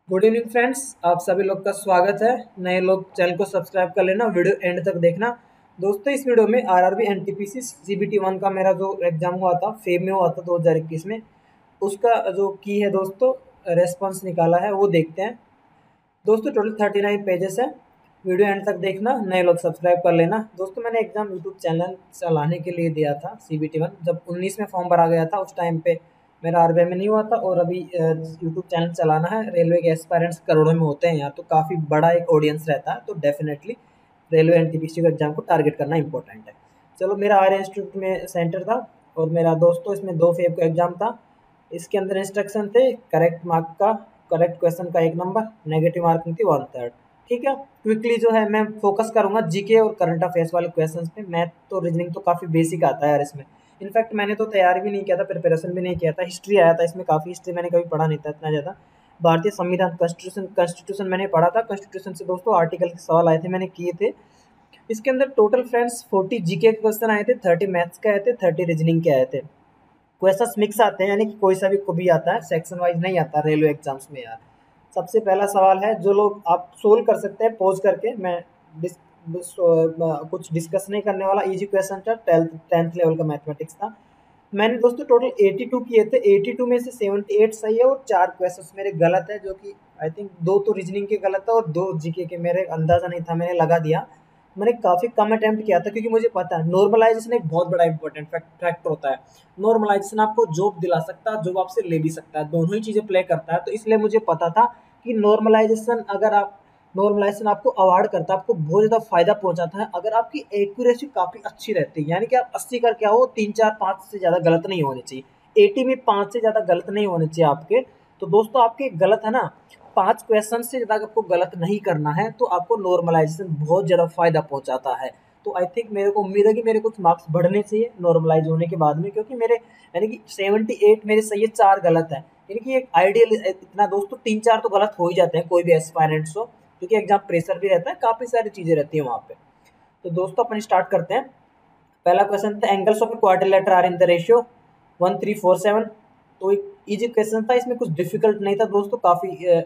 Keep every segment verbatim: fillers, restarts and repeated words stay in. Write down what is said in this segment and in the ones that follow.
Good evening friends, आप सभी लोग का स्वागत है। नए लोग चैनल को सब्सक्राइब कर लेना, वीडियो एंड तक देखना। दोस्तों, इस वीडियो में आरआरबी एनटीपीसी सीबीटी वन का मेरा जो एग्जाम हुआ था, फेब में हुआ था दो हज़ार इक्कीस में, उसका जो की है दोस्तों, रेस्पॉन्स निकाला है, वो देखते हैं। दोस्तों टोटल थर्टी नाइन पेजेस है। वीडियो एंड तक देखना, नए लोग सब्सक्राइब कर लेना। दोस्तों, मैंने एग्जाम यूट्यूब चैनल चलाने के लिए दिया था सीबीटी वन, जब उन्नीस में फॉर्म भरा गया था उस टाइम पे मेरा आरबीआई में नहीं हुआ था। और अभी यूट्यूब चैनल चलाना है। रेलवे के एस्पायरेंट्स करोड़ों में होते हैं यहाँ, तो काफ़ी बड़ा एक ऑडियंस रहता है, तो डेफिनेटली रेलवे एनटीपीसी के एग्जाम को टारगेट करना इंपॉर्टेंट है। चलो, मेरा आर्य इंस्टीट्यूट में सेंटर था और मेरा दोस्तों इसमें दो फेब का एग्जाम था। इसके अंदर इंस्ट्रक्शन थे, करेक्ट मार्क का करेक्ट क्वेश्चन का एक नंबर, नेगेटिव मार्किंग थी वन थर्ड। ठीक है, क्विकली जो है मैं फोकस करूंगा जीके और करंट अफेयर्स वाले क्वेश्चंस पे। मैथ तो रीजनिंग तो काफ़ी बेसिक आता है यार इसमें। इनफैक्ट मैंने तो तैयारी भी नहीं किया था, प्रिपरेशन भी नहीं किया था। हिस्ट्री आया था इसमें, काफ़ी हिस्ट्री मैंने कभी पढ़ा नहीं था इतना ज़्यादा। भारतीय संविधान कॉन्स्टिट्यूशन कॉन्स्टिट्यूशन मैंने पढ़ा था। कॉन्स्टिट्यूशन से दोस्तों आर्टिकल के सवाल आए थे, मैंने किए थे। इसके अंदर टोटल फ्रेंड्स फोर्टी जीके के क्वेश्चन आए थे, थर्टी मैथ्स के आए थे, थर्टी रीजनिंग के आए थे। क्वेश्चंस मिक्स आते हैं, यानी कि कोई सा भी को भी आता है, सेक्शन वाइज नहीं आता रेलवे एग्जाम्स में यार। सबसे पहला सवाल है, जो लोग आप सोल्व कर सकते हैं पॉज करके। मैं डिस, डिस, uh, कुछ डिस्कस नहीं करने वाला। इजी क्वेश्चन था, टेंथ टेंथ लेवल का मैथमेटिक्स था। मैंने दोस्तों टोटल बयासी किए थे। बयासी में से अठहत्तर सही है और चार क्वेश्चंस मेरे गलत है, जो कि आई थिंक दो तो रीजनिंग के गलत है और दो जीके के मेरे अंदाजा नहीं था, मैंने लगा दिया। मैंने काफ़ी कम अटेम्प्ट किया था, क्योंकि मुझे पता है नॉर्मलाइजेशन एक बहुत बड़ा इंपॉर्टेंट फैक्टर होता है। नॉर्मलाइजेशन आपको जॉब दिला सकता है, जॉब आपसे ले भी सकता है, दोनों ही चीज़ें प्ले करता है। तो इसलिए मुझे पता था कि नॉर्मलाइजेशन अगर आप नॉर्मलाइजेशन आपको अवॉइड करता है, आपको बहुत ज़्यादा फायदा पहुंचाता है अगर आपकी एक्यूरेसी काफ़ी अच्छी रहती है। यानी कि आप अस्सी कर क्या हो, तीन चार पाँच से ज़्यादा गलत नहीं होने चाहिए। एटी में पाँच से ज़्यादा गलत नहीं होने चाहिए आपके। तो दोस्तों आपके गलत है ना, पाँच क्वेश्चन से ज़्यादा आपको गलत नहीं करना है, तो आपको नॉर्मलाइजेशन बहुत ज़्यादा फायदा पहुंचाता है। तो आई थिंक मेरे को उम्मीद है कि मेरे कुछ मार्क्स बढ़ने चाहिए नॉर्मलाइज होने के बाद में, क्योंकि मेरे यानी कि अठहत्तर मेरे सही है, चार गलत है। यानी कि एक आइडियल इतना दोस्तों, तीन चार तो गलत हो ही जाते हैं कोई भी एस्पायरेंट्स हो, क्योंकि एग्जाम प्रेशर भी रहता है, काफ़ी सारी चीज़ें रहती हैं वहाँ पे। तो दोस्तों अपन स्टार्ट करते हैं। पहला क्वेश्चन था, angles of a quadrilateral are in the ratio one three four seven. तो एक इजी क्वेश्चन था, इसमें कुछ डिफिकल्ट नहीं था दोस्तों, काफ़ी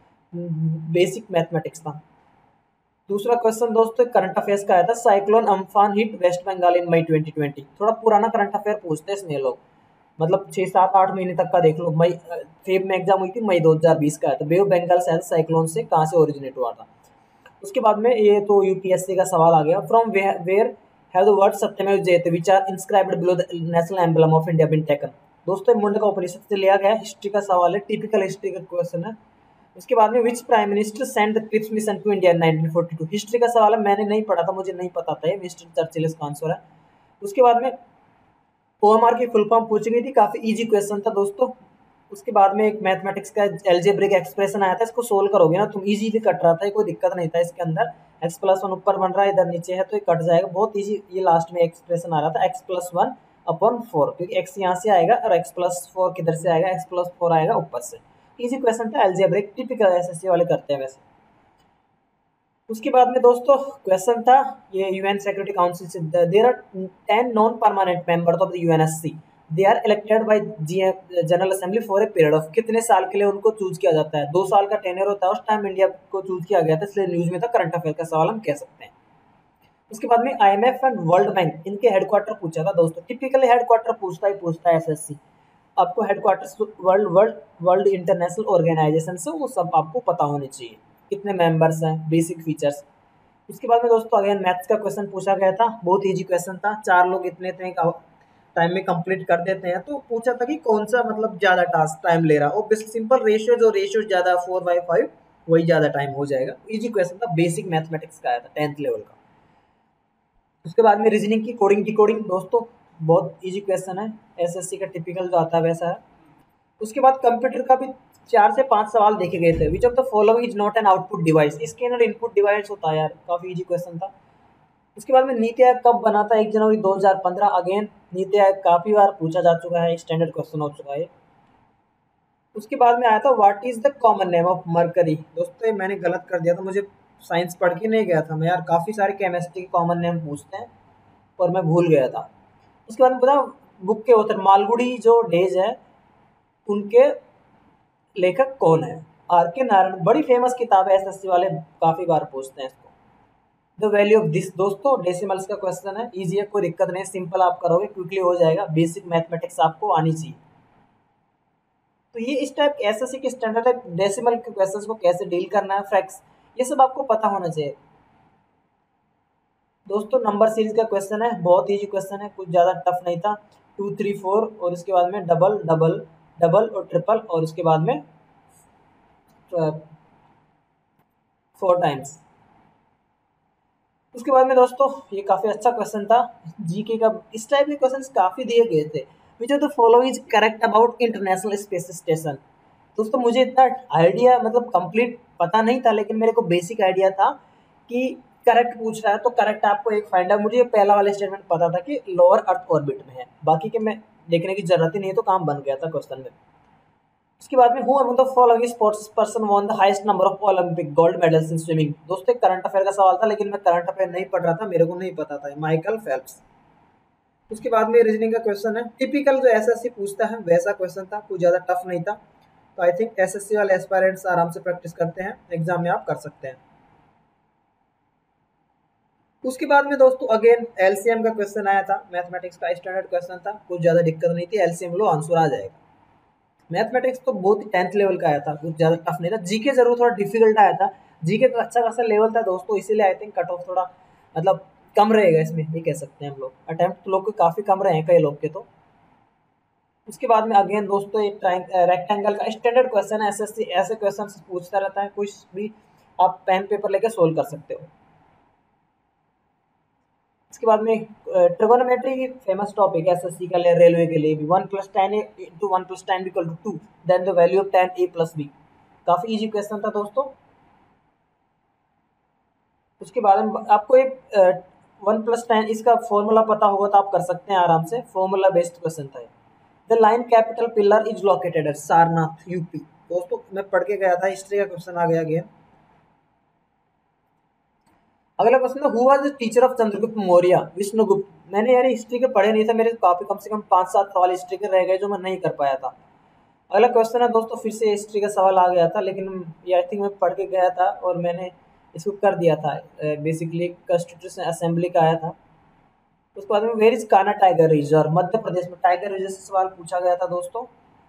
बेसिक मैथमेटिक्स था। दूसरा क्वेश्चन दोस्तों करंट अफेयर्स का आया था, cyclone Amphan hit West Bengal in May twenty twenty. थोड़ा पुराना करंट अफेयर पूछते हैं इसमें लोग, मतलब छः सात आठ महीने तक का देख लो। मई फेब में एग्जाम हुई थी, मई दो हज़ार बीस का आया था। बे ऑफ बंगाल साइक्लोन से कहाँ से ओरिजिनेट हुआ था। उसके बाद में ये तो यूपीएससी का सवाल आ गया, from where have the word Satyameva Jayate which are inscribed below the national emblem of India been taken. दोस्तों मुंडका उपनिषद से लिया गया, हिस्ट्री का सवाल है, टिपिकल हिस्ट्री का क्वेश्चन है। उसके बाद में which prime minister send the Cripps mission to India nineteen forty two. History का सवाल है, मैंने नहीं पढ़ा था, मुझे नहीं पता था ये मिस्टर चर्चिल इसका आंसर है। उसके बाद में ओएमआर की फुल फॉर्म पूछी गई थी, काफी इजी क्वेश्चन था दोस्तों। उसके बाद में एक मैथमेटिक्स का एल्जेब्रिक एक्सप्रेशन आया था, इसको सोल्व करोगे ना तुम, इजीली कट रहा था, कोई दिक्कत नहीं था इसके अंदर। एक्स प्लस वन ऊपर बन रहा है, इधर नीचे है, तो ये कट जाएगा, बहुत इजी। ये लास्ट में एक्सप्रेशन आ रहा था, x plus one upon four, क्योंकि एक्स यहाँ से आएगा और एक्स प्लस फोर किधर से आएगा, एक्स प्लस फोर आएगा ऊपर से। इजी क्वेश्चन था, एल्जेब्रिक, टिपिकल एसएससी वाले करते हैं वैसे। उसके बाद में दोस्तों क्वेश्चन था, ये यूएन सिक्योरिटी काउंसिल से, there are ten non permanent members of the UNSC, they are elected by general assembly for a period of, कितने साल के लिए उनको चूज किया जाता है। दो साल का टेन्योर होता है, उस टाइम इंडिया को चूज किया गया था, इसलिए न्यूज में था, करंट अफेयर का सवाल हम कह सकते हैं। उसके बाद में आईएमएफ एंड वर्ल्ड बैंक, इनके हेडक्वार्टर पूछा था दोस्तों। टिपिकली हेडक्वार्टर पूछता ही पूछता है एसएससी। आपको headquarter world world world international organisation से, वो सब आपको पता होने चाहिए, कितने मेंबर्स हैं, बेसिक फीचर्स। उसके बाद में दोस्तों अगेन मैथ्स का क्वेश्चन पूछा गया था, बहुत इजी क्वेश्चन था, चार लोग इतने इतने टाइम में कंप्लीट कर देते हैं। तो पूछा था कि कौन सा मतलब ज्यादा टास्क टाइम ले रहा है, और सिंपल रेशियो, जो रेशियो ज्यादा फोर बाई फाइव, वही ज्यादा टाइम हो जाएगा। इजी क्वेश्चन था, बेसिक मैथमेटिक्स का आया था, टेंथ लेवल का। उसके बाद में रीजनिंग की कोडिंग की कोडिंग दोस्तों, बहुत इजी क्वेश्चन है, एसएससी का टिपिकल जो आता है वैसा है। उसके बाद कंप्यूटर का भी चार से पांच सवाल देखे गए थे, which of the following is not an output device, इसके अंदर इनपुट डिवाइस होता है यार, काफी इजी क्वेश्चन था। उसके बाद में नीति आयोग कब बना था, एक जनवरी दो हज़ार पंद्रह। अगेन नीति आयोग काफी बार पूछा जा चुका है, स्टैंडर्ड क्वेश्चन हो चुका है। उसके बाद में आया था, what is the common name of mercury. दोस्तों मैंने गलत कर दिया था, मुझे साइंस पढ़ के नहीं गया था मैं यार, काफी सारे केमिस्ट्री के कॉमन नेम पूछते हैं और मैं भूल गया था। उसके बाद में पता, बुक के ऑथर मालगुडी जो डेज है, उनके लेखक कौन है। आर के नारायण, बड़ी फेमस किताब है, एसएससी वाले काफी बार पूछते हैं इसको। द वैल्यू ऑफ दिस, दोस्तों डेसिमल्स का क्वेश्चन है, इजी है, कोई दिक्कत नहीं, सिंपल आप करोगे क्विकली हो जाएगा, बेसिक मैथमेटिक्स आपको आनी चाहिए। तो ये इस टाइप एसएससी के स्टैंडर्ड है, डेसिमल के क्वेश्चंस को कैसे डील करना है, फ्रैक्स, ये सब आपको पता होना चाहिए। दोस्तों नंबर सीरीज का क्वेश्चन है, बहुत इजी क्वेश्चन है, कुछ ज़्यादा टफ नहीं था। टू थ्री फोर और उसके बाद में डबल डबल डबल और ट्रिपल और उसके बाद में फोर टाइम्स। उसके बाद में दोस्तों ये काफ़ी अच्छा क्वेश्चन था जीके का, इस टाइप के क्वेश्चंस काफ़ी दिए गए थे। Which of the following is correct about international space station. दोस्तों मुझे इतना आइडिया मतलब कंप्लीट पता नहीं था, लेकिन मेरे को बेसिक आइडिया था कि करेक्ट पूछ रहा है तो करेक्ट आपको एक फाइंड आउट, मुझे पहला वाला स्टेटमेंट पता था कि लोअर अर्थ ऑर्बिट में है, बाकी के मैं देखने की जरूरत ही नहीं है, तो काम बन गया था क्वेश्चन में। उसके बाद में who among the following sports person won the highest number of Olympic gold medals in swimming. दोस्तों एक करंट अफेयर का सवाल था, लेकिन मैं करंट अफेयर नहीं पढ़ रहा था, मेरे को नहीं पता था, माइकल फेल्प्स। उसके बाद में रीजनिंग का क्वेश्चन है, टिपिकल जो एसएससी पूछता है वैसा क्वेश्चन था, कुछ ज़्यादा टफ नहीं था, तो आई थिंक एसएससी वाले एस्पायरेंट्स आराम से प्रैक्टिस करते हैं, एग्जाम में आप कर सकते हैं। उसके बाद में दोस्तों अगेन एलसीएम का क्वेश्चन आया था, मैथमेटिक्स का स्टैंडर्ड क्वेश्चन था, कुछ ज़्यादा दिक्कत नहीं थी, एलसीएम लो आंसर आ जाएगा। मैथमेटिक्स तो बहुत ही टेंथ लेवल का आया था, कुछ ज़्यादा टफ नहीं था। जीके जरूर थोड़ा डिफिकल्ट आया था, जीके का अच्छा खासा लेवल था दोस्तों, इसीलिए आई थिंक कट ऑफ थोड़ा मतलब कम रहेगा इसमें, ये कह सकते हैं हम लोग, अटेम्प्ट लोग के काफ़ी कम रहे हैं कई लोग के तो। उसके बाद में अगेन दोस्तों एक रेक्टेंगल का स्टैंडर्ड क्वेश्चन है, एसएससी ऐसे क्वेश्चन पूछता रहता है, कुछ भी आप पेन पेपर लेके सोल्व कर सकते हो। इसके बाद में ट्रिगोनोमेट्री फेमस टॉपिक है एसएससी का, रेलवे के लिए भी, one plus tan into one plus tan equal to two, then the value of tan A plus B, काफ़ी इजी क्वेश्चन था दोस्तों। उसके बाद में आपको एक वन प्लस टेन इसका फॉर्मूला पता होगा तो आप कर सकते हैं आराम से, फॉर्मूला बेस्ड क्वेश्चन था। The lion capital pillar is located at Sarnath UP. दोस्तों मैं पढ़ के गया था, हिस्ट्री का क्वेश्चन आ गया अगेन। अगला क्वेश्चन है, who was the teacher of Chandragupta Maurya, Vishnugupta. मैंने यार हिस्ट्री के पढ़े नहीं था, मेरे काफी कम से कम पाँच सात सवाल हिस्ट्री के रह गए जो मैं नहीं कर पाया था। अगला क्वेश्चन है दोस्तों, फिर से हिस्ट्री का सवाल आ गया था, लेकिन ये आई थिंक मैं पढ़ के गया था और मैंने इसको कर दिया था, बेसिकली कॉन्स्टिट्यूशन असेंबली का आया था। उसके बाद में where is Kanha tiger reserve, Madhya Pradesh में टाइगर रिजर्व से सवाल पूछा गया था दोस्तों।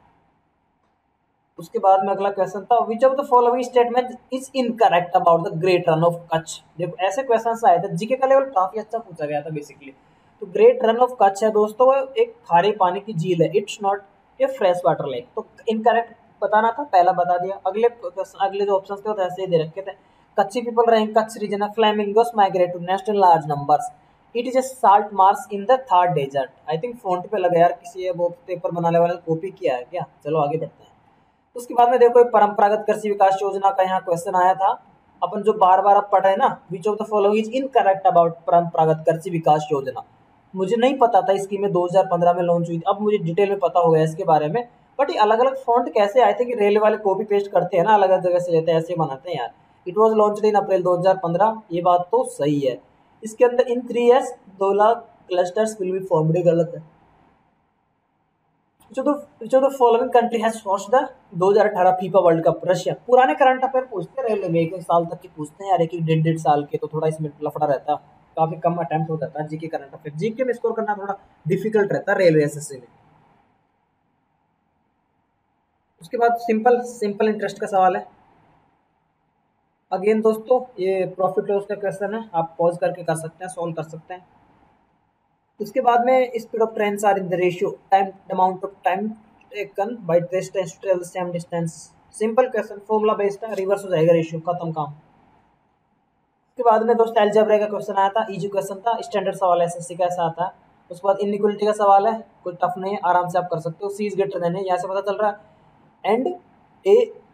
उसके बाद में अगला क्वेश्चन था, which of the following statement is incorrect about the great Rann of Kutch. देखो ऐसे क्वेश्चन आए थे, जीके का लेवल काफी अच्छा पूछा गया था बेसिकली। तो ग्रेट रन ऑफ कच्छ है दोस्तों, वो एक खारे पानी की झील है, it's not a fresh water lake. तो इनकरेक्ट बताना था, पहला बता दिया। अगले अगले जो ऑप्शन थे वो ऐसे ही दे रखे थे, कच्ची पीपल रहे Kutch region, flamingos migrate to nest in large numbers, it is a salt marsh in the Thar desert. I think front पे लगा यार, किसी वो पेपर बनाने वाले ने कॉपी किया है क्या, चलो आगे बढ़ते हैं। उसके बाद में देखो परंपरागत कृषि विकास योजना का यहाँ क्वेश्चन आया था, अपन जो बार बार अब पढ़ रहे हैं ना, which of the following is incorrect about Paramparagat Krishi विकास योजना। मुझे नहीं पता था, स्कीम में दो हज़ार पंद्रह में लॉन्च हुई थी, अब मुझे डिटेल में पता हो गया इसके बारे में। बट ये अलग अलग फॉन्ट कैसे आए थे कि रेलवे वाले कॉपी पेस्ट करते हैं ना, अलग अलग जगह से लेते हैं, ऐसे बनाते हैं यार। It was launch in April दो हज़ार पंद्रह, ये बात तो सही है। इसके अंदर इन थ्री ईयर्स दो lakh clusters will be formed, गलत है। जो तो जो तो following country has host the दो हज़ार अठारह फीफा वर्ल्ड कप, रशिया। पुराने करंट अफेयर पूछते रहे लोग, एक एक साल तक की पूछते हैं यार, एक एक डेढ़ डेढ़ साल के, तो थोड़ा इसमें लफड़ा रहता, काफी कम अटेम्प्ट हो जाता है जीके करंट अफेयर। जीके में स्कोर करना थोड़ा डिफिकल्ट रहता है रेलवे एसएससी में। उसके बाद सिंपल सिंपल इंटरेस्ट का सवाल है अगेन दोस्तों, ये प्रॉफिट लॉस का क्वेश्चन है, आप पॉज करके कर सकते हैं, सॉल्व कर सकते हैं। उसके बाद में speed of trains are in the ratio time amount of time taken by distance to travel same distance. Simple question, formula based है, रिवर्स हो जाएगा रेशियो, खत्म काम। उसके बाद में दोस्तों अलजेब्रा का क्वेश्चन आया था, इजी क्वेश्चन था, स्टैंडर्ड सवाल एसएससी का ऐसा आता है। उसके बाद इनइक्वालिटी का सवाल है, कोई टफ नहीं है, आराम से आप कर सकते हो। सी इज ग्रेटर देन है, यहाँ से पता चल रहा है, and A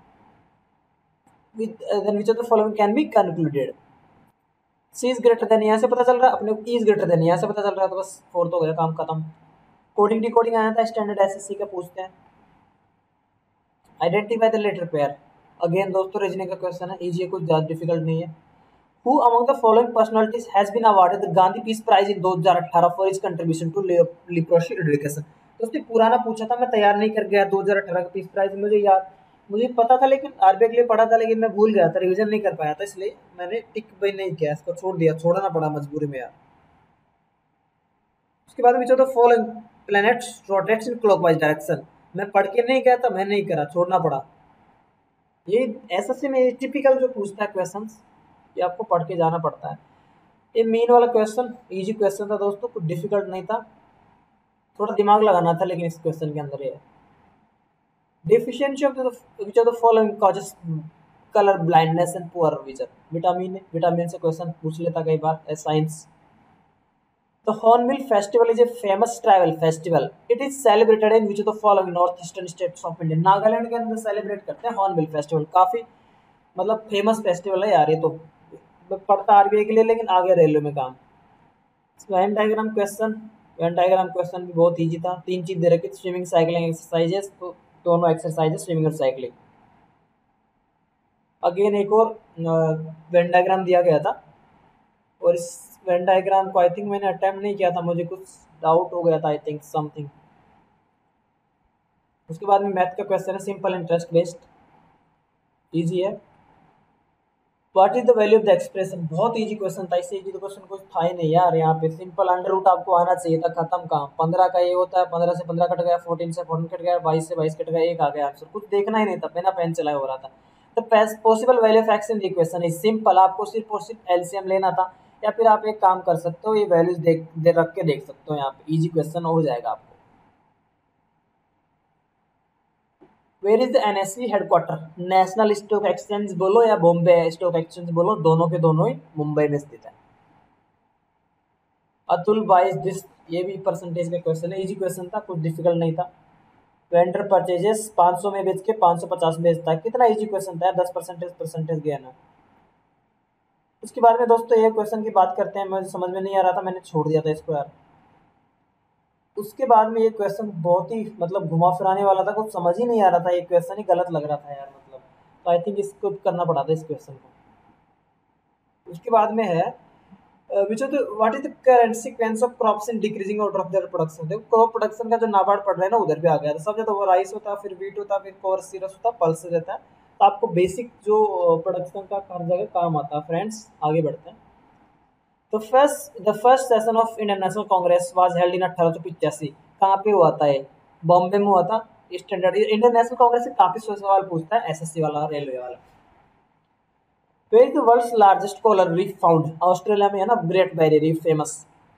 with then which of the following can be concluded. C is greater than यहाँ से पता चल रहा है, अपने को ई इज ग्रेटर देन यहाँ से पता चल रहा है, तो बस फोर्थ हो गया, काम खत्म। कोडिंग डिकोडिंग आया था, स्टैंडर्ड एसएससी का पूछते हैं। Identify the letter pair, again दोस्तों रीजनिंग का क्वेश्चन है, इजी है, कुछ ज़्यादा डिफिकल्ट नहीं है। Who among the following personalities has been awarded the Gandhi peace prize in दो हज़ार अठारह for his contribution to leprosy education. दोस्तों पुराना पूछा था, मैं तैयार नहीं कर गया, दो हज़ार अठारह का पीस प्राइज मुझे याद मुझे पता था लेकिन आरबीआई के लिए पढ़ा था, लेकिन मैं भूल गया था, रिवीजन नहीं कर पाया था, इसलिए मैंने टिक भी नहीं किया, इसको छोड़ दिया, छोड़ना पड़ा मजबूरी में यार। उसके बाद में जो तो following planets rotates in clockwise direction, मैं पढ़ के नहीं गया था, मैं नहीं करा, छोड़ना पड़ा। ये एसएससी में टिपिकल जो पूछता है क्वेश्चंस, ये आपको पढ़ के जाना पड़ता है। ये मेन वाला क्वेश्चन इजी क्वेश्चन था दोस्तों, कुछ डिफिकल्ट नहीं था, थोड़ा दिमाग लगाना था लेकिन इस क्वेश्चन के अंदर ये deficiency of the which of the following causes colour blindness and poor vision. Vitamin vitamin से क्वेश्चन पूछ लेता कई बार science. The Hornbill Festival is a famous travel festival. It is celebrated in which of the following northeastern states of India? Nagaland के अंदर celebrate करते हैं hornbill festival, काफी मतलब फेमस फेस्टिवल है यार ये तो। पढ़ता आरबीआई के लिए लेकिन आगे रेलवे में काम। Venn diagram question, Venn diagram question भी बहुत इजी था, तीन चीज दे रखी, स्विमिंग साइकिलिंग एक्सरसाइजेस, तो दोनों एक्सरसाइजेस स्विमिंग और साइकिलिंग। अगेन एक और वेन डायग्राम दिया गया था, और इस वेन डायग्राम को आई थिंक मैंने अटेम्प्ट नहीं किया था, मुझे कुछ डाउट हो गया था आई थिंक समथिंग। उसके बाद में मैथ का क्वेश्चन है, सिंपल इंटरेस्ट बेस्ड, इजी है। What is the value of the expression, बहुत इजी क्वेश्चन था, इससे इजी तो क्वेश्चन कुछ था ही नहीं यार। यहाँ पे सिंपल अंडर रूट आपको आना चाहिए था, खत्म काम। पंद्रह का ये होता है, पंद्रह से पंद्रह कट गया, फोर्टीन से फोर्टीन कट गया, बाईस से बाईस कट गया, एक आ गया आंसर, कुछ देखना ही नहीं था, बिना पेन चलाए हो रहा था। तो possible value of x in the equation is simple, आपको सिर्फ और सिर्फ एलसीएम लेना था, या फिर आप एक काम कर सकते हो, ये वैल्यूज देख दे रख के देख सकते हो, यहाँ पे इजी क्वेश्चन हो जाएगा आपको। Where is the NSE headquarter, national stock exchange बोलो या बॉम्बे स्टॉक एक्सचेंज बोलो, दोनों के दोनों ही मुंबई में स्थित है। अतुल बाईस दिस, ये भी परसेंटेज का क्वेश्चन है, इजी क्वेश्चन था, कुछ डिफिकल्ट नहीं था। वेंडर परचेजेस पाँच सौ में बेच के पाँच सौ पचास बेचता है, कितना इजी क्वेश्चन था, दस परसेंटेज परसेंटेज गया ना। उसके बाद में दोस्तों ये क्वेश्चन की बात करते हैं, मुझे समझ में नहीं आ रहा था, मैंने छोड़ दिया था इसको यार। उसके बाद में ये क्वेश्चन बहुत ही मतलब घुमा फिराने वाला था, कुछ समझ ही नहीं आ रहा था, ये क्वेश्चन ही गलत लग रहा था यार, मतलब तो आई थिंक इसको करना पड़ा था इस क्वेश्चन को। उसके बाद में है which of the what is the current sequence of crops in decreasing order of their production. देखो क्रॉप प्रोडक्शन का जो नाबार्ड पढ़ रहा है ना, उधर भी आ गया था, सब ज्यादा वो राइस होता है, फिर वीट होता है, फिर कोर्स सीरस होता है, पल्स रहता है। तो आपको बेसिक जो प्रोडक्शन का हर जगह काम आता है फ्रेंड्स। आगे बढ़ते हैं। तो first the first session of Indian National Congress was held in अठारह सौ पिचासी, कहाँ पे हुआ था ये, बॉम्बे में हुआ था। स्टैंडर्ड इंडियन नेशनल कांग्रेस से काफी सवाल पूछता है एसएससी वाला, रेलवे वाला। Where is the world's largest coral reef found, Australia में है ना, ग्रेट बैरियर रीफ फेमस।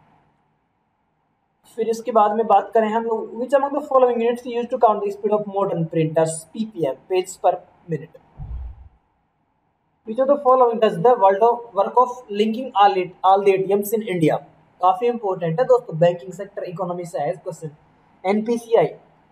फिर इसके बाद में बात करें हम लोग, which among the following units used to count the speed of modern printers, PPM, page per minute. Which of the following does the world of work of linking all it all the ATMs in India, काफी important है दोस्तों, banking sector economy से है question. NPCI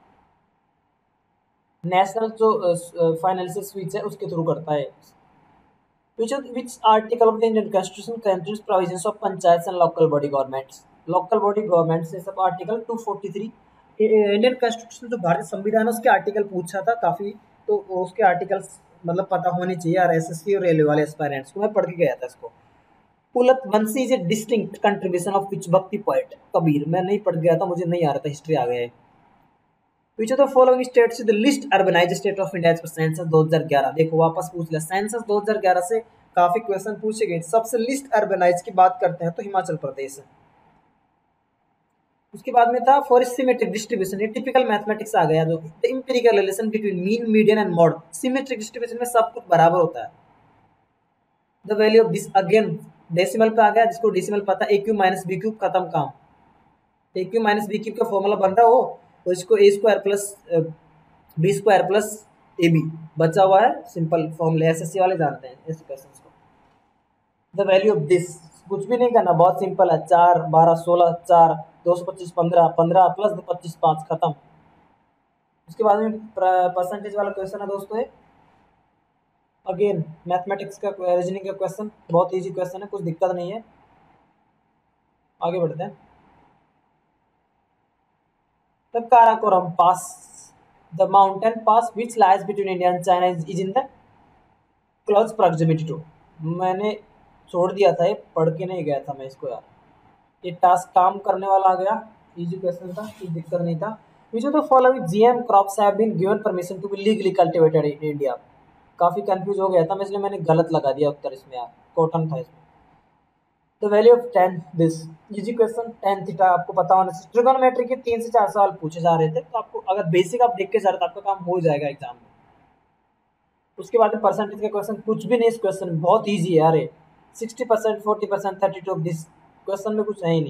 national जो financial switch है उसके through करता है। Which of which article of the Indian Constitution contains provisions of panchayats and local body governments? Local body governments से सब आर्टिकल दो सौ तैंतालीस, इंडियन कॉन्स्टिट्यूशन जो भारतीय संविधान है उसके आर्टिकल पूछा था काफी, तो उसके आर्टिकल्स मतलब पता होने चाहिए यार एसएससी और रेलवे वाले एस्पायरेंट्स को, मैं पढ़ के गया था इसको। पुलत बंसी is a distinct contribution of which bhakti poet, Kabir, मैं नहीं पढ़ गया था, मुझे नहीं आ रहा था, हिस्ट्री आ गया है। Which of the following states is the least urbanized state of India as per census दो हज़ार ग्यारह, देखो वापस पूछ लिया, सेंसस दो हज़ार ग्यारह से काफी क्वेश्चन पूछे गए। सबसे लिस्ट अर्बनाइज की बात करते हैं तो हिमाचल प्रदेश है। उसके बाद में था फॉर सिमेट्रिक डिस्ट्रीब्यूशन, ये टिपिकल मैथमेटिक्स आ गया, जो the empirical relation between mean median and mode, symmetric distribution में सब कुछ बराबर होता है। The value of this again decimal पे आ गया, जिसको डेसिमल पता है, a cube minus b cube, खत्म काम। A cube minus b cube का फॉर्मूला बन रहा हो, और इसको a square plus b square plus a b बचा हुआ है, सिंपल फॉर्मूले एसएससी वाले जानते हैं इस क्वेश्चन को। द वैल्यू ऑफ दिस कुछ भी नहीं करना, बहुत सिंपल है, चार बारह सोलह, चार दो सौ पच्चीस पंद्रह, पंद्रह प्लस पच्चीस पाँच, खत्म। उसके बाद में परसेंटेज वाला क्वेश्चन है दोस्तों, अगेन मैथमेटिक्स का रीजनिंग का क्वेश्चन, बहुत इजी क्वेश्चन है, कुछ दिक्कत नहीं है। आगे बढ़ते हैं। The Karakoram Pass, the mountain pass which lies between India and China is, is in the close proximity to, मैंने छोड़ दिया था, ये पढ़ के नहीं गया था मैं इसको यार, ये टास्क काम करने वाला आ गया, इजी क्वेश्चन था, कोई दिक्कत नहीं था। Which of the following GM crops have been given permission to be legally cultivated in India. काफी कंफ्यूज हो गया था मैं, इसलिए मैंने गलत लगा दिया उत्तर इसमें, यार कॉटन था इसमें। The value of tan this easy question, tan theta आपको पता होना चाहिए। ट्रिगोनोमेट्री के तीन से चार सवाल पूछे जा रहे थे, तो आपको अगर बेसिक आप देख के जा रहे तो आपका काम हो जाएगा एग्जाम में। उसके बाद में परसेंटेज का क्वेश्चन कुछ भी नहीं, इस क्वेश्चन में बहुत ईजी है यार, sixty percent forty percent thirty two this question में कुछ है ही नहीं।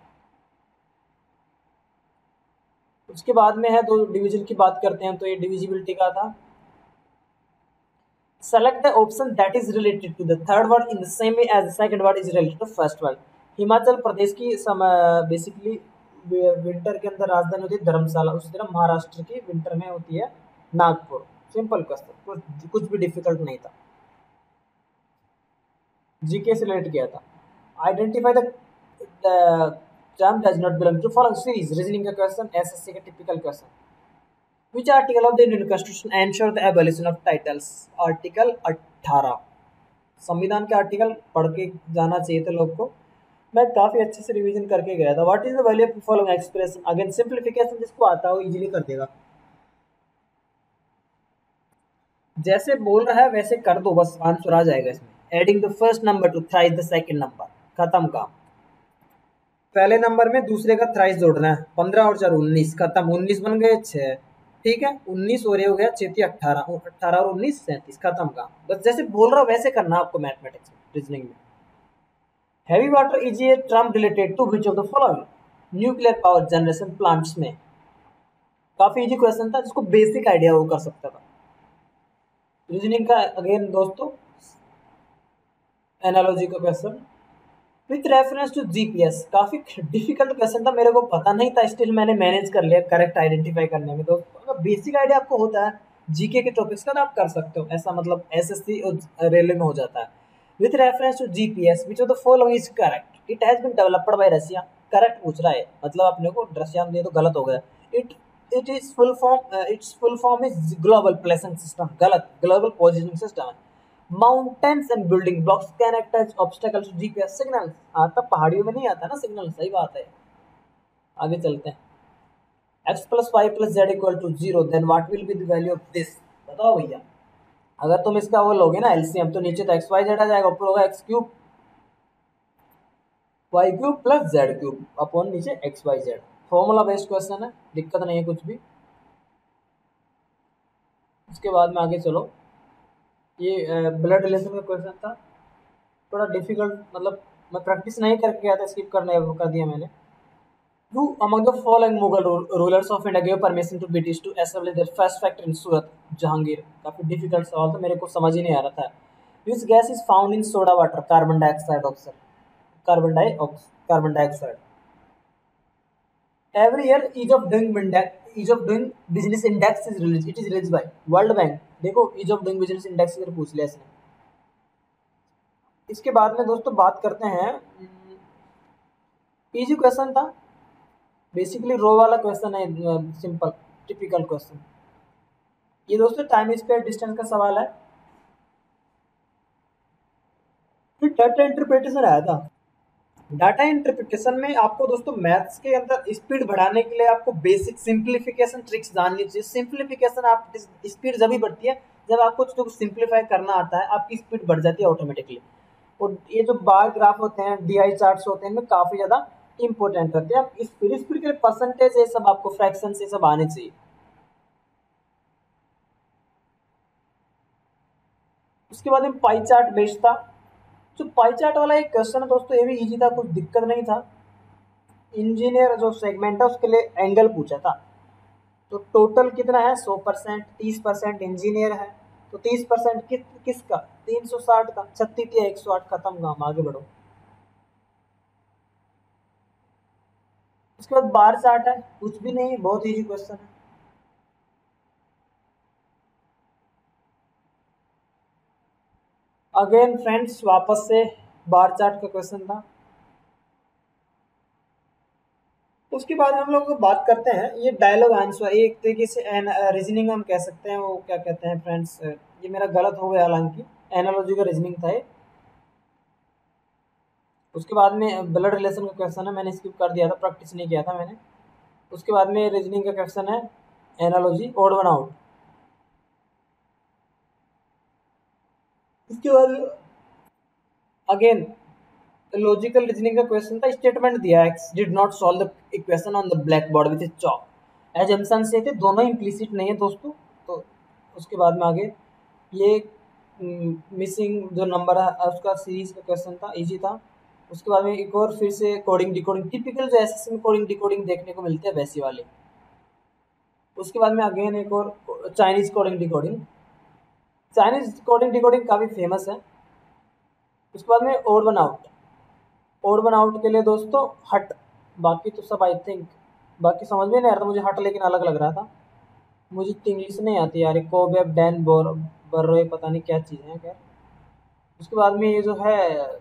उसके बाद में है दो डिवीजन की बात करते हैं, तो ये डिविजिबिलिटी का था। Select the option that is related to the third word in the same way as the second word is related to first word. Himachal Pradesh की बेसिकली विंटर के अंदर राजधानी होती है धर्मशाला, उसी तरह महाराष्ट्र की विंटर में होती है नागपुर। सिंपल क्वेश्चन, कुछ कुछ भी डिफिकल्ट नहीं था, जीके से रिलेट किया था। Identify the term does not belong to following series, reasoning का क्वेश्चन, एसएससी का typical question. Which article of the Indian constitution ensure the abolition of titles, article अठारह। संविधान के आर्टिकल पढ़ के जाना चाहिए था लोग को, मैं काफी अच्छे से रिवीजन करके गया था। What is the value of following expression, again simplification, जिसको आता हो इजीली कर देगा, जैसे बोल रहा है वैसे कर दो, बस आंसर आ जाएगा इसमें। Adding the first number to thrice the second number, खत्म काम। पहले नंबर में दूसरे का थ्राइस जोड़ना है, पंद्रह और चार उन्नीस, खत्म। उन्नीस बन गए छह, ठीक है, उन्नीस और ये हो गया छेती अट्ठारह, अट्ठारह और उन्नीस सैंतीस, खत्म काम। बस जैसे बोल रहा वैसे करना आपको मैथमेटिक्स में, रीजनिंग में। Heavy water is a term related to which of the following, nuclear power generation plants में। काफी इजी क्वेश्चन था, जिसको बेसिक आइडिया वो कर सकता था। रीजनिंग का अगेन दोस्तों एनालॉजी का question with reference to GPS, काफी डिफिकल्ट क्वेश्चन था, मेरे को पता नहीं था, स्टिल मैंने मैनेज कर लिया करेक्ट आइडेंटिफाई करने में। दोस्तों अगर बेसिक आइडिया आपको होता है जीके के टॉपिक्स का तो आप कर सकते हो, ऐसा मतलब एसएससी और रेलवे में हो जाता है। With reference to GPS which of the following is correct, it has been developed by Russia. Correct पूछ रहा है, मतलब अपने को रशिया में दिया तो गलत हो गया। It it is full form, it's full form is global placing system, गलत, ग्लोबल पोजिशनिंग सिस्टम है। Mountains and building blocks can act as obstacles to GPS signal, आता पहाड़ियों में नहीं आता ना सिग्नल, सही बात है। आगे चलते हैं। x plus y plus z equal to zero, then what will be the value of this, बताओ भैया। अगर तुम इसका वो लोगे ना एलसीएम, तो नीचे तो एक्स वाई जेड आ जाएगा, ऊपर होगा x cube y cube plus z cube upon नीचे x y z. Formula based question है, दिक्कत नहीं है कुछ भी। उसके बाद में आगे चलो, ये ब्लड रिलेशन का क्वेश्चन था, थोड़ा डिफिकल्ट, मतलब मैं प्रैक्टिस नहीं करके गया था, स्किप करने कर दिया मैंने। Who among the following Mughal rulers of India gave permission to British to establish their first factory in Surat? Jahangir. काफी डिफिकल्ट सवाल था, मेरे को समझ ही नहीं आ रहा था। Which gas is found in soda water? Carbon dioxide oxide, carbon डाइऑक्स carbon dioxide. Every year ease of doing index ease of doing business index is released. It is released by World Bank। देखो ease of doing business index इधर पूछ लिया इसने। इसके बाद में दोस्तों बात करते हैं, इजी क्वेश्चन था, बेसिकली रो वाला क्वेश्चन है, सिंपल टिपिकल क्वेश्चन। ये दोस्तों टाइम स्पेस डिस्टेंस का सवाल है। फिर डाटा इंटरप्रिटेशन आया था। डाटा इंटरप्रिटेशन में आपको दोस्तों मैथ्स के अंदर स्पीड बढ़ाने के लिए आपको बेसिक सिंप्लीफिकेशन ट्रिक्स जाननी चाहिए। सिंप्लीफिकेशन आप स्पीड जब ही बढ़ती है जब आपको कुछ सिंप्लीफाई करना आता है, आपकी स्पीड बढ़ जाती है ऑटोमेटिकली। और ये जो बार ग्राफ होते हैं, डीआई चार्ट्स होते हैं, इनमें काफी ज्यादा इंपॉर्टेंट होते हैं। आप स्पीड स्पीड के परसेंटेज ये सब आपको फ्रैक्शन से सब आने चाहिए। उसके बाद में पाई चार्ट बेस्ड था। जो पाई चार्ट वाला एक क्वेश्चन है दोस्तों, ये भी इजी था, कुछ दिक्कत नहीं था। इंजीनियर जो सेगमेंट है उसके लिए एंगल पूछा था, तो टोटल कितना है सौ परसेंट, तीस परसेंट इंजीनियर है, तो तीस परसेंट कि, किसका तीन सौ साठ का, छत्तीस या एक सौ आठ, खत्म काम, आगे बढ़ो। उसके बाद बार चार्ट है, कुछ भी नहीं, बहुत इजी क्वेश्चन है। अगेन फ्रेंड्स वापस से बार चार्ट का क्वेश्चन था। उसके बाद हम लोग बात करते हैं, ये डायलॉग आंसर एक तरीके से रीजनिंग हम कह सकते हैं, वो क्या कहते हैं फ्रेंड्स, ये मेरा गलत हो गया, हालांकि एनालॉजी का रीजनिंग था ये। उसके बाद में ब्लड रिलेशन का क्वेश्चन है, मैंने स्किप कर दिया था, प्रैक्टिस नहीं किया था मैंने। उसके बाद में रीजनिंग का क्वेश्चन है एनालॉजी ओड वन आउट। उसके बाद अगेन लॉजिकल रीजनिंग का क्वेश्चन था, स्टेटमेंट दिया x did not solve the equation on the black board with chalk, assumption से थे, दोनों इम्प्लिसिट नहीं है दोस्तों। तो उसके बाद में आगे ये मिसिंग जो नंबर है उसका सीरीज का क्वेश्चन था, इजी था। उसके बाद में एक और फिर से कोडिंग डिकोडिंग, टिपिकल जो एसएससी में कोडिंग डिकोडिंग देखने को मिलते हैं वैसी वाली। उसके बाद में अगेन एक और Chinese coding decoding, Chinese coding decoding काफ़ी फेमस है। उसके बाद में odd one out, odd one out के लिए दोस्तों हट, बाकी तो सब आई थिंक, बाकी समझ में नहीं आ रहा था मुझे हट, लेकिन अलग लग रहा था। मुझे तो इंग्लिश नहीं आती यार, कोबेब डैन बोर बर्रे पता नहीं क्या चीज़ है खैर। उसके बाद में ये जो है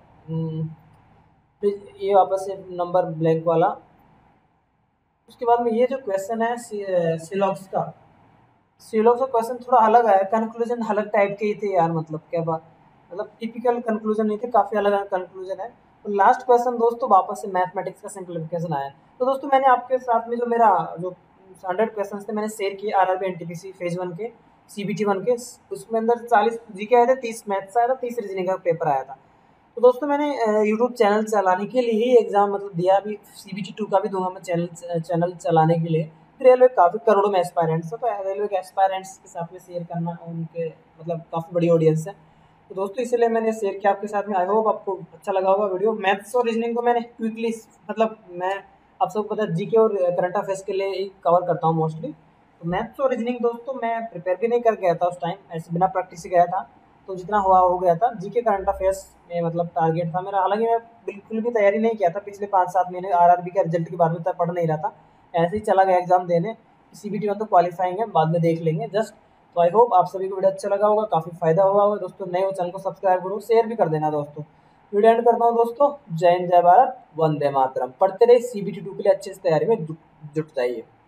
ये वापस से नंबर ब्लैंक वाला। उसके बाद में ये जो क्वेश्चन है सिलॉक्स का, सिलॉक्स का क्वेश्चन थोड़ा अलग है, कंक्लूजन अलग टाइप के ही थे यार, मतलब क्या बात, मतलब टिपिकल कंक्लूजन नहीं थे, काफ़ी अलग कंक्लूजन है। तो लास्ट क्वेश्चन दोस्तों वापस से मैथमेटिक्स का सिंप्लीफिकेशन आया। तो दोस्तों मैंने आपके साथ में जो मेरा जो हंड्रेड क्वेश्चन थे मैंने शेयर किए R R B N T P C phase one के सी बी टी वन के, उसमें अंदर चालीस जी के आए थे, तीस मैथ्स आया था, तीस रीजनिंग का पेपर आया था। तो दोस्तों मैंने यूट्यूब चैनल चलाने के लिए ही एग्ज़ाम मतलब दिया, अभी सी बी टी टू का भी दूंगा मैं चैनल चैनल चलाने के लिए। रेलवे काफ़ी करोड़ों में एस्पायरेंट्स है, तो रेलवे के एस्पायरेंट्स के साथ में शेयर करना उनके मतलब काफ़ी बड़ी ऑडियंस है। तो दोस्तों इसलिए मैंने शेयर किया आपके साथ में, आई होप आपको अच्छा लगा होगा वीडियो। मैथ्स और रीजनिंग को मैंने क्विकली मतलब मैं आप सबको पता है जी के और करंट अफेयर्स के लिए ही कवर करता हूँ मोस्टली। तो मैथ्स और रीजनिंग दोस्तों मैं प्रिपेयर भी नहीं कर गया था उस टाइम, ऐसे बिना प्रैक्टिस से गया था, तो जितना हुआ हो गया था। जी के करंट अफेयर्स में मतलब टारगेट था मेरा, हालांकि मैं बिल्कुल भी तैयारी नहीं किया था पिछले पाँच सात महीने, आर आर बी के रिजल्ट के बाद में पढ़ नहीं रहा था, ऐसे ही चला गया एग्जाम देने। सी बी टी वन तो क्वालिफाइंग है, बाद में देख लेंगे जस्ट। तो आई होप आप सभी को वीडियो अच्छा लगा होगा, काफ़ी फायदा हुआ होगा दोस्तों। नए हो चैनल को सब्सक्राइब करो, शेयर भी कर देना दोस्तों। वीडियो एंड करता हूँ दोस्तों, जय हिंद जय भारत वंदे मातरम। पढ़ते रहे सी बी टी टू के लिए अच्छे से तैयारी में जुट जाइए।